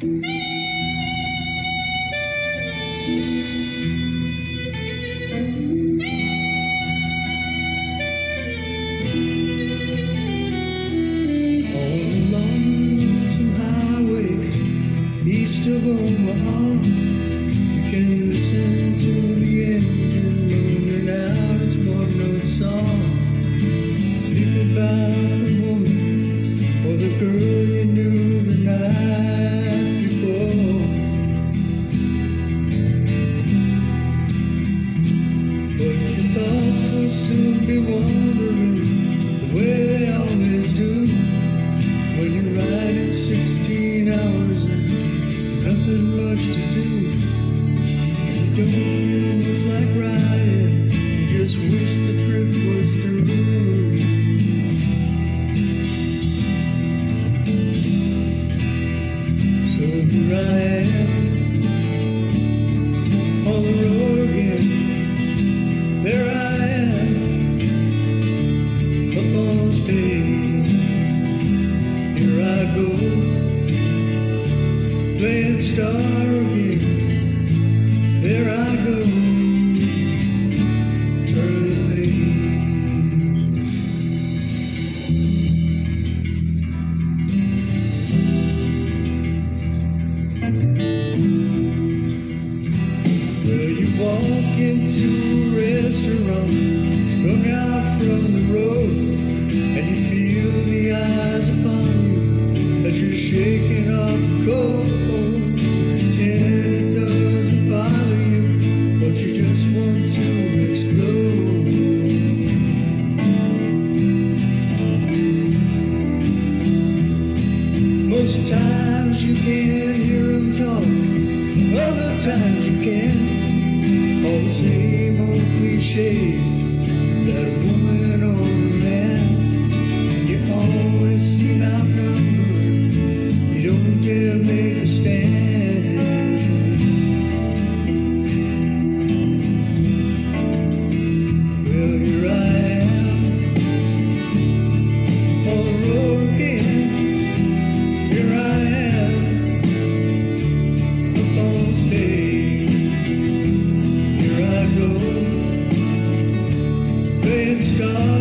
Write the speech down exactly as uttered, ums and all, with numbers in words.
East of Omaha, you can listen to the engine moaning out its one-note song. Think about the woman or the girl you knew the night before. But your thoughts will soon be wandering the way they always do when you're riding sixteen hours and nothing much to do. You don't feel much like riding, you just wish the trip was through. So here I am, on the road again. There I am, up on stage. Here I go, playing star again. There I go, turn the page. Well, you walk into a restaurant, strung out from the road, and you feel the eyes upon you as you're shaking off the cold. Pretend it doesn't bother you, but you just want to explode. Most times you can't hear them talk, other times you can. All the same old cliches, is that a woman or a man? And you always seem outnumbered, you don't dare make a stand. Well, here I am, on the road again. Here I am, up on stage. Here I go, playing star.